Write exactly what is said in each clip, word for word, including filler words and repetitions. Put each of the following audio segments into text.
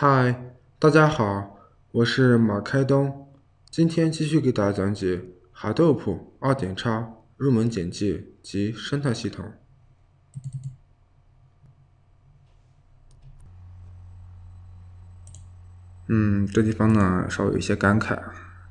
嗨，大家好，我是马开东，今天继续给大家讲解 Hadoop 二点叉入门简介及生态系统。嗯，这地方呢稍微有一些感慨，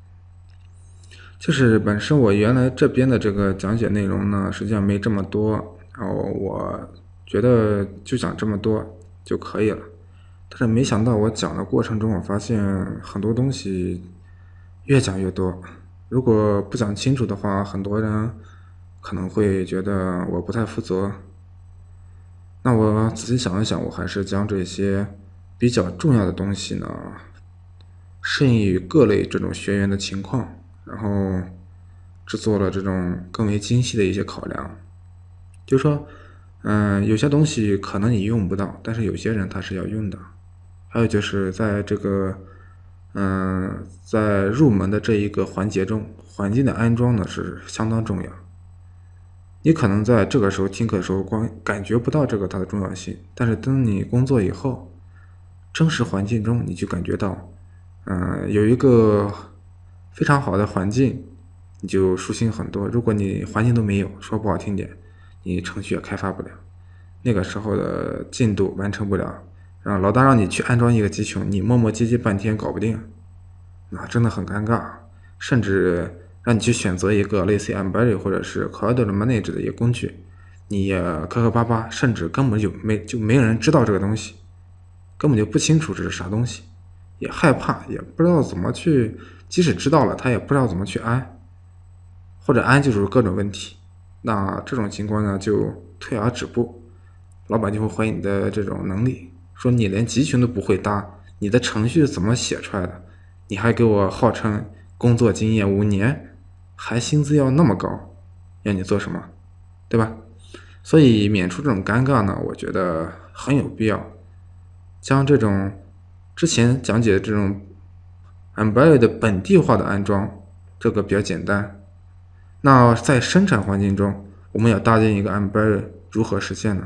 就是本身我原来这边的这个讲解内容呢，实际上没这么多，然后我觉得就讲这么多就可以了。但是没想到我讲的过程中，我发现很多东西越讲越多。如果不讲清楚的话，很多人可能会觉得我不太负责。那我仔细想一想，我还是将这些比较重要的东西呢，适应于各类这种学员的情况，然后制作了这种更为精细的一些考量。就是说，嗯，有些东西可能你用不到，但是有些人他是要用的。还有就是在这个，嗯，在入门的这一个环节中，环境的安装呢是相当重要。你可能在这个时候听课的时候光感觉不到这个它的重要性，但是等你工作以后，真实环境中你就感觉到，嗯，有一个非常好的环境，你就舒心很多。如果你环境都没有，说不好听点，你程序也开发不了，那个时候的进度完成不了。然后老大让你去安装一个集群，你磨磨唧唧半天搞不定，那真的很尴尬。甚至让你去选择一个类似于 Embedded 或者是 Cloud Manage 的一个工具，你也磕磕巴巴，甚至根本就没就没有人知道这个东西，根本就不清楚这是啥东西，也害怕，也不知道怎么去，即使知道了，他也不知道怎么去安，或者安就是各种问题。那这种情况呢，就退而止步，老板就会怀疑你的这种能力。说你连集群都不会搭，你的程序是怎么写出来的？你还给我号称工作经验五年，还薪资要那么高，要你做什么？对吧？所以免除这种尴尬呢，我觉得很有必要将这种之前讲解的这种 Embedded 的本地化的安装，这个比较简单。那在生产环境中，我们要搭建一个 Embedded 如何实现呢？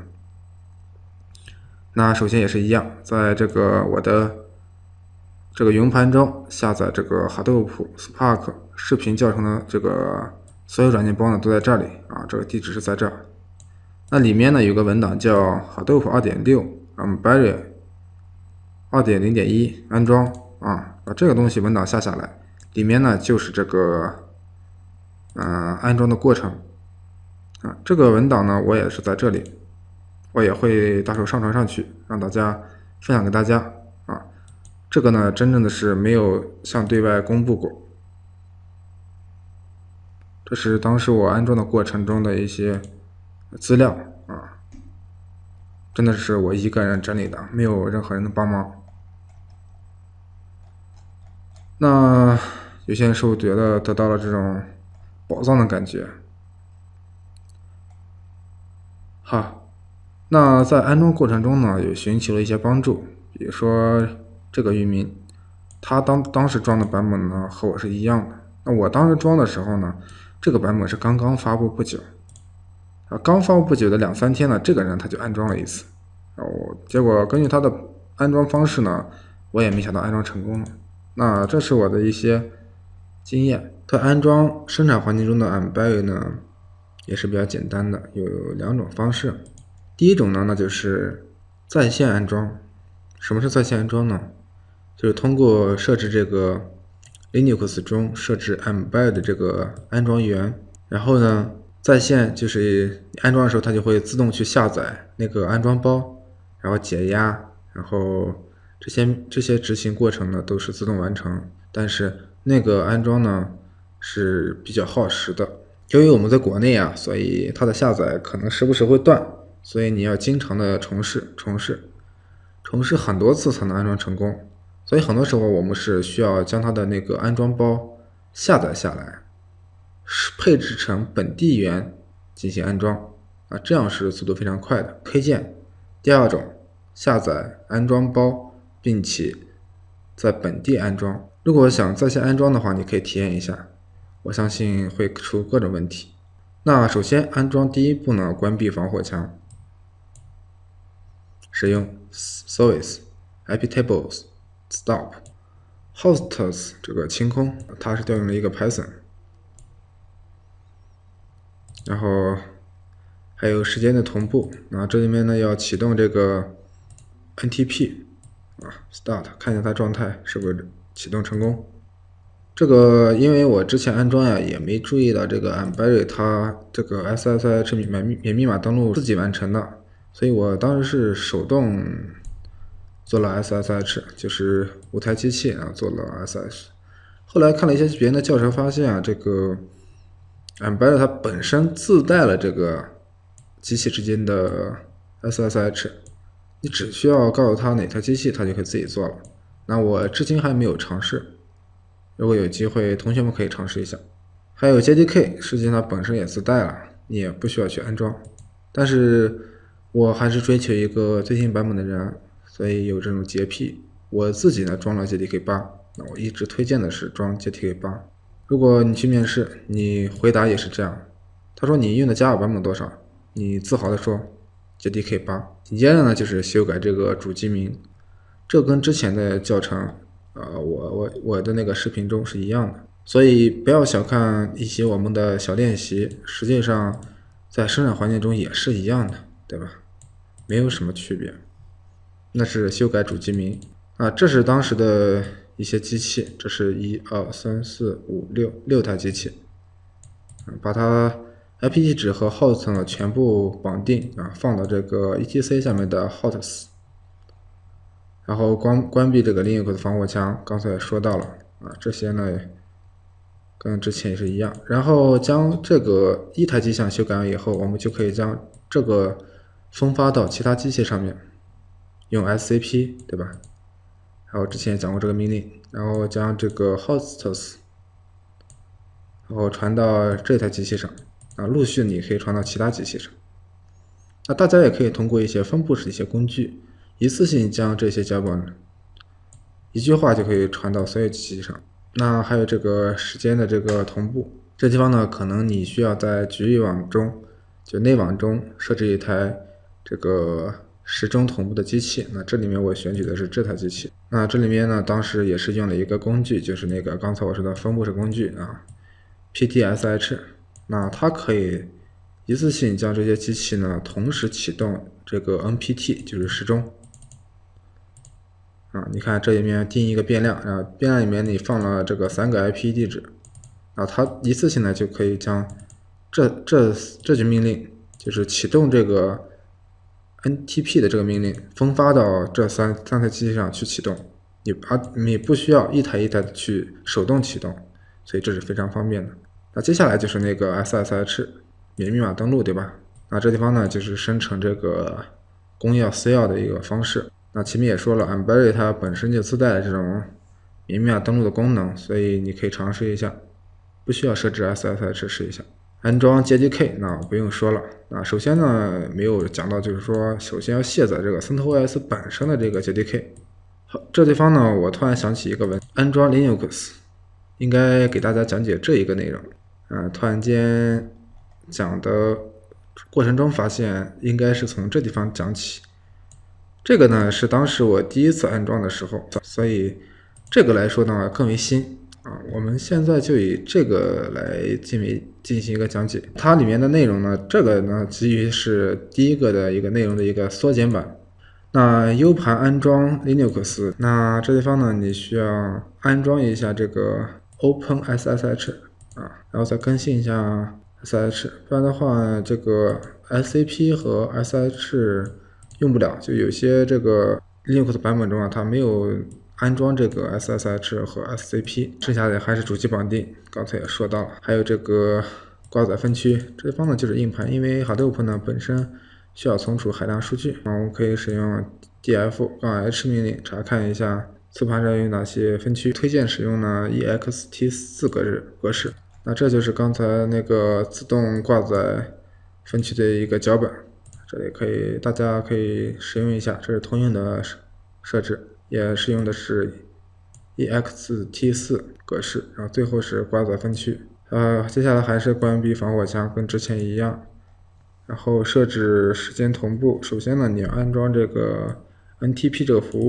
那首先也是一样，在这个我的这个云盘中下载这个 Hadoop、Spark 视频教程的这个所有软件包呢都在这里啊，这个地址是在这儿。那里面呢有个文档叫 Hadoop 二点六 Embedded 二点零点一 安装啊，把这个东西文档下下来，里面呢就是这个嗯、呃、安装的过程啊。这个文档呢我也是在这里。我也会到时候上传上去，让大家分享给大家啊。这个呢，真正的是没有向对外公布过。这是当时我安装的过程中的一些资料啊，真的是我一个人整理的，没有任何人的帮忙。那有些人是不是觉得得到了这种宝藏的感觉？好。那在安装过程中呢，也寻求了一些帮助，比如说这个域名，他当当时装的版本呢和我是一样的。那我当时装的时候呢，这个版本是刚刚发布不久，啊，刚发布不久的两三天呢，这个人他就安装了一次，然后结果根据他的安装方式呢，我也没想到安装成功了。那这是我的一些经验。在安装生产环境中的 Embedded 呢，也是比较简单的，有两种方式。第一种呢，那就是在线安装。什么是在线安装呢？就是通过设置这个 Linux 中设置 Embedded 这个安装源，然后呢，在线就是安装的时候，它就会自动去下载那个安装包，然后解压，然后这些这些执行过程呢都是自动完成。但是那个安装呢是比较耗时的，由于我们在国内啊，所以它的下载可能时不时会断。所以你要经常的重试、重试、重试很多次才能安装成功。所以很多时候我们是需要将它的那个安装包下载下来，配置成本地源进行安装啊，这样是速度非常快的。推荐第二种，下载安装包，并且在本地安装。如果想在线安装的话，你可以体验一下，我相信会出各种问题。那首先安装第一步呢，关闭防火墙。使用 service iptables stop。Hosts 这个清空，它是调用了一个 Python。然后还有时间的同步，那这里面呢要启动这个 N T P 啊 start， 看一下它状态是不是启动成功。这个因为我之前安装呀也没注意到这个 Emberry 它这个 S S H 免免密码登录自己完成的，所以我当时是手动做了 S S H， 就是五台机器然后做了 S S H。后来看了一些别人的教程，发现啊这个 Emberry 它本身自带了这个机器之间的 S S H， 你只需要告诉它哪台机器，它就可以自己做了。那我至今还没有尝试。如果有机会，同学们可以尝试一下。还有 J D K， 实际上它本身也自带了，你也不需要去安装。但是我还是追求一个最新版本的人，所以有这种洁癖。我自己呢装了 J D K 八，那我一直推荐的是装 J D K 八。如果你去面试，你回答也是这样，他说你用的 Java 版本多少，你自豪的说 J D K 八。紧接着呢就是修改这个主机名，这跟之前的教程。呃，我我我的那个视频中是一样的，所以不要小看一些我们的小练习，实际上在生产环境中也是一样的，对吧？没有什么区别。那是修改主机名啊，这是当时的一些机器，这是一二三四五六六台机器，把它 I P 地址和 host 呢全部绑定啊，放到这个 E T C 下面的 hosts。然后关关闭这个 Linux 的防火墙，刚才也说到了啊，这些呢跟之前也是一样。然后将这个一台机项修改完以后，我们就可以将这个分发到其他机器上面，用 S C P 对吧？然后之前也讲过这个命令，然后将这个 hosts， 然后传到这台机器上啊，陆续你可以传到其他机器上。那大家也可以通过一些分布式的一些工具。一次性将这些脚本一句话就可以传到所有机器上。那还有这个时间的这个同步，这地方呢可能你需要在局域网中就内网中设置一台这个时钟同步的机器。那这里面我选取的是这台机器。那这里面呢当时也是用了一个工具，就是那个刚才我说的分布式工具啊 P T S H。 那它可以一次性将这些机器呢同时启动这个 N P T， 就是时钟啊，你看这里面定一个变量，然后变量里面你放了这个三个 I P 地址，啊，它一次性呢就可以将这这这句命令，就是启动这个 N T P 的这个命令分发到这三三台机器上去启动，你啊你不需要一台一台的去手动启动，所以这是非常方便的。那接下来就是那个 S S H 免密码登录，对吧？那这地方呢就是生成这个公钥私钥的一个方式。那前面也说了 ，Emberry 它本身就自带这种免密码登录的功能，所以你可以尝试一下，不需要设置 S S H 试一下。安装 J D K 那不用说了，那首先呢没有讲到，就是说首先要卸载这个 CentOS 本身的这个 J D K。好，这地方呢我突然想起一个问题，安装 Linux 应该给大家讲解这一个内容，啊，突然间讲的过程中发现应该是从这地方讲起。这个呢是当时我第一次安装的时候，所以这个来说呢更为新啊。我们现在就以这个来进行进行一个讲解。它里面的内容呢，这个呢基于是第一个的一个内容的一个缩减版。那 U 盘安装 Linux， 那这地方呢你需要安装一下这个 OpenSSH 啊，然后再更新一下 S S H， 不然的话这个 S C P 和 S S H用不了，就有些这个 Linux 版本中啊，它没有安装这个 S S H 和 S C P， 剩下的还是主机绑定。刚才也说到了，还有这个挂载分区，这方呢就是硬盘，因为 Hadoop 呢本身需要存储海量数据，啊，我们可以使用 D F H 命令查看一下磁盘上有哪些分区，推荐使用呢 E X T 四 格式格式。那这就是刚才那个自动挂载分区的一个脚本。这里可以，大家可以使用一下，这是通用的设置，也是用的是 E X T 四 格式，然后最后是挂载分区。呃，接下来还是关闭防火墙，跟之前一样，然后设置时间同步。首先呢，你要安装这个 N T P 这个服务，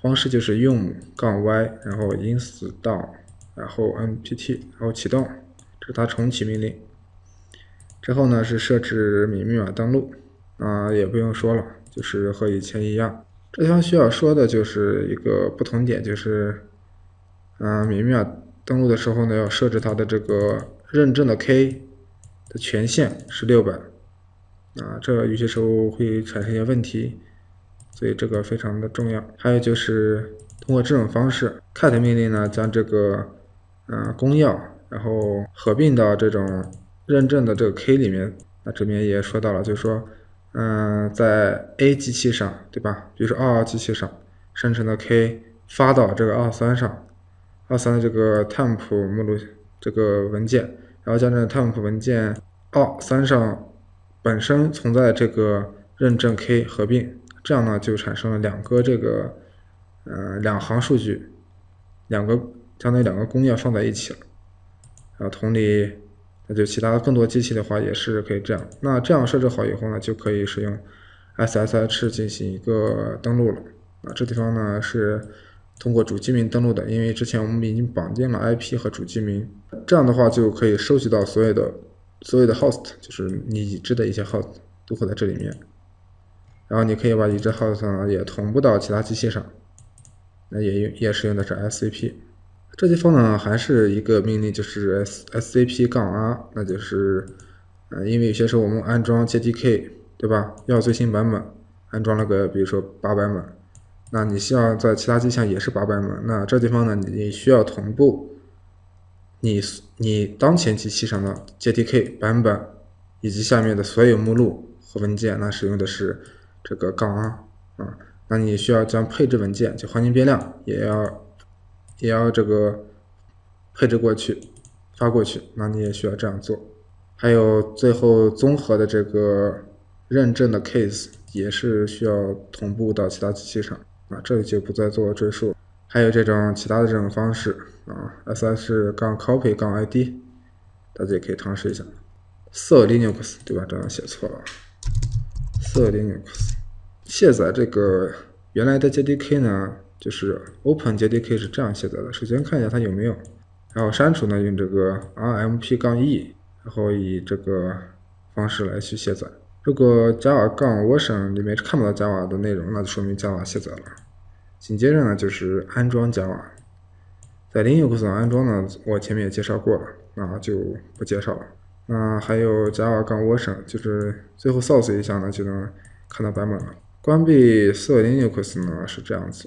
方式就是 yum 杠 y， 然后 install， 然后 npt， 然后启动，这是它重启命令。之后呢是设置密密码登录，啊、呃、也不用说了，就是和以前一样。这地方需要说的就是一个不同点，就是，啊、呃、密密码登录的时候呢，要设置它的这个认证的 K 的权限是六百，啊，这有些时候会产生一些问题，所以这个非常的重要。还有就是通过这种方式 ，cat 命令呢将这个，呃公钥，然后合并到这种认证的这个 K 里面。那这边也说到了，就是说，嗯、呃，在 A 机器上，对吧？比如说二二机器上生成的 K 发到这个二三上，二三的这个 temp 目录这个文件，然后将这个 temp 文件二三上本身存在这个认证 K 合并，这样呢就产生了两个这个呃两行数据，两个相当于两个公钥放在一起了。然后同理，那就其他更多机器的话也是可以这样。那这样设置好以后呢，就可以使用 S S H 进行一个登录了。啊，这地方呢是通过主机名登录的，因为之前我们已经绑定了 I P 和主机名，这样的话就可以收集到所有的所有的 host， 就是你已知的一些 host 都会在这里面。然后你可以把已知 host 呢也同步到其他机器上，那也也使用的是 S C P。这地方呢还是一个命令，就是 S C P 杠 R， 那就是，呃，因为有些时候我们安装 J D K， 对吧？要最新版本，安装了个比如说八版本，那你希望在其他机器上也是八版本，那这地方呢你需要同步你你当前机器上的 J D K 版本以及下面的所有目录和文件，那使用的是这个杠 R 啊，那你需要将配置文件就环境变量也要。也要这个配置过去，发过去，那你也需要这样做。还有最后综合的这个认证的 case 也是需要同步到其他机器上，啊，这里就不再做赘述。还有这种其他的这种方式啊 ，S S 杠 copy 杠 I D， 大家也可以尝试一下。色 Linux 对吧？这样写错了。色 Linux 卸载这个原来的 J D K 呢？就是 Open J D K 是这样卸载的，首先看一下它有没有，然后删除呢用这个 R M P 杠 E， 然后以这个方式来去卸载。如果 Java 杠 version 里面看不到 Java 的内容，那就说明 Java 卸载了。紧接着呢就是安装 Java， 在 Linux 上安装呢，我前面也介绍过了，那就不介绍了。那还有 Java 杠 version， 就是最后 source 一下呢就能看到版本了。关闭色 Linux 呢是这样子。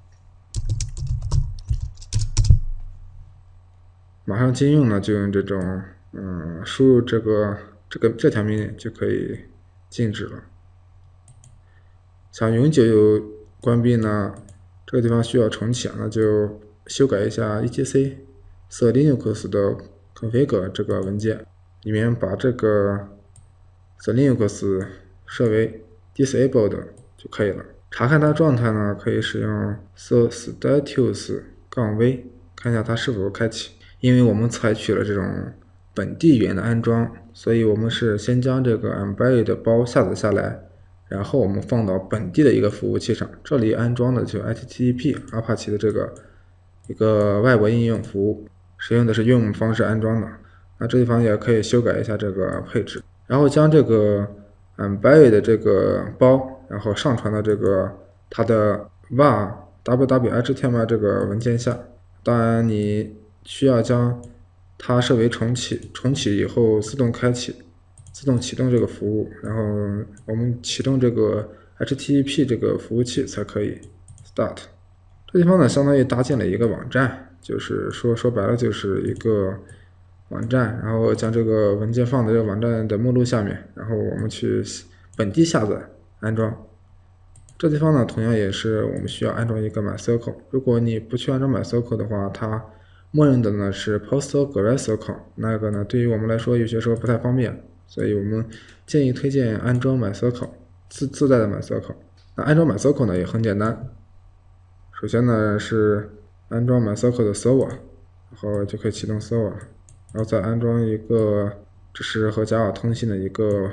马上禁用呢，就用这种嗯输入这个这个这条命令就可以禁止了。想永久关闭呢，这个地方需要重启，那就修改一下 E T C 色 Linux 的 config 这个文件，里面把这个 the Linux 设为 disabled 就可以了。查看它状态呢，可以使用色 status 杠 v 看一下它是否开启。因为我们采取了这种本地语言的安装，所以我们是先将这个 embedded 的包下载下来，然后我们放到本地的一个服务器上。这里安装的就 H T T P Apache 的这个一个外国应用服务，使用的是 yum 方式安装的。那这地方也可以修改一下这个配置，然后将这个 embedded 的这个包，然后上传到这个它的 var www.html 这个文件下。当然你需要将它设为重启，重启以后自动开启，自动启动这个服务，然后我们启动这个 H T T P 这个服务器才可以 start。这地方呢，相当于搭建了一个网站，就是说说白了就是一个网站，然后将这个文件放在这个网站的目录下面，然后我们去本地下载安装。这地方呢，同样也是我们需要安装一个 MyCircle。如果你不去安装 MyCircle 的话，它默认的呢是 PostgreSQL， 那个呢对于我们来说有些时候不太方便，所以我们建议推荐安装 MyCircle 自自带的 MyCircle。那安装 MyCircle 呢也很简单，首先呢是安装 MyCircle 的 server， 然后就可以启动 server， 然后再安装一个这是和 Java 通信的一个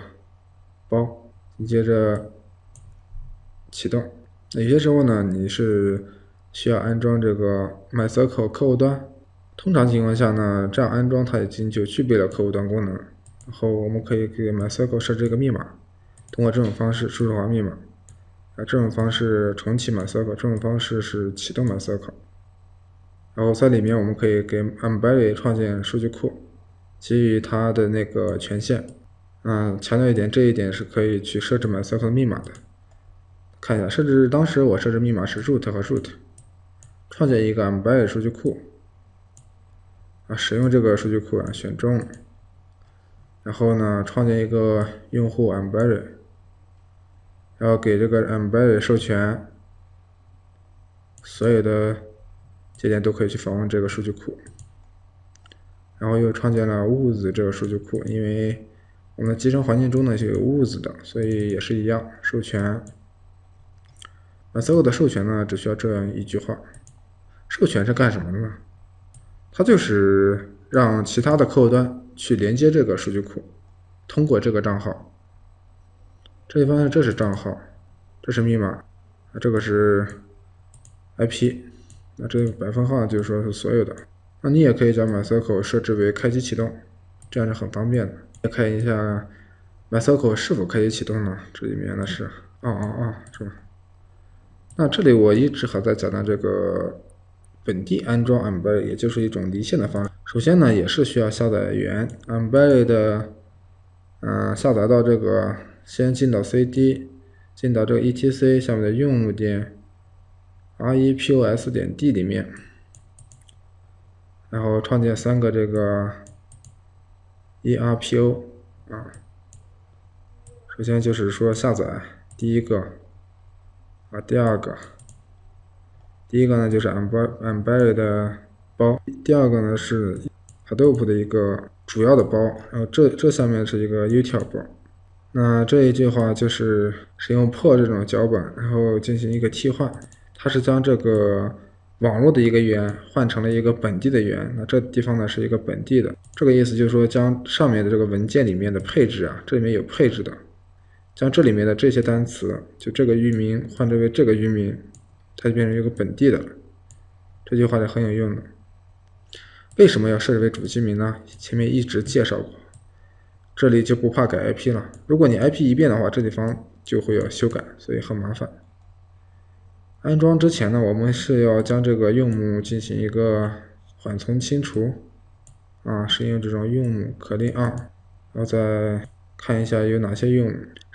包，紧接着启动。那有些时候呢你是需要安装这个 MyCircle 客户端。通常情况下呢，这样安装它已经就具备了客户端功能。然后我们可以给 MyCircle 设置一个密码，通过这种方式输入化密码。啊，这种方式重启 MyCircle， 这种方式是启动 MyCircle。然后在里面我们可以给 Embedded 创建数据库，给予它的那个权限。嗯，强调一点，这一点是可以去设置 MyCircle 密码的。看一下，设置当时我设置密码是 root 和 root， 创建一个 Embedded 数据库。啊，使用这个数据库啊，选中，然后呢，创建一个用户 Embedded， 然后给这个 Embedded 授权，所有的节点都可以去访问这个数据库。然后又创建了 Wooz 这个数据库，因为我们的集成环境中呢是有 Wooz 的，所以也是一样，授权。MyCircle 的授权呢，只需要这样一句话。授权是干什么的呢？它就是让其他的客户端去连接这个数据库，通过这个账号。这地方这是账号，这是密码，这个是 I P， 那这个百分号就是说是所有的。那你也可以将 MyCircle 设置为开机启动，这样是很方便的。再看一下 MyCircle 是否开机启动呢？这里面呢是哦哦哦，是吧？那这里我一直还在讲的这个本地安装 Embedded， 也就是一种离线的方式。首先呢，也是需要下载源 Embedded 的，嗯、呃，下载到这个，先进到 C D， 进到这个 E T C 下面的用户点 repos 点 d 里面，然后创建三个这个 E R P O 啊。首先就是说下载第一个啊，第二个。第一个呢就是 Embedded 的包，第二个呢是 Hadoop 的一个主要的包，然后这这下面是一个 util 包。那这一句话就是使用破这种脚本，然后进行一个替换，它是将这个网络的一个源换成了一个本地的源。那这地方呢是一个本地的，这个意思就是说将上面的这个文件里面的配置啊，这里面有配置的，将这里面的这些单词，就这个域名换成为这个域名。它就变成一个本地的了，这句话就很有用的。为什么要设置为主机名呢？前面一直介绍过，这里就不怕改 I P 了。如果你 I P 一变的话，这地方就会要修改，所以很麻烦。安装之前呢，我们是要将这个用目进行一个缓存清除，啊，是用这种用目可令二，然后再看一下有哪些用目。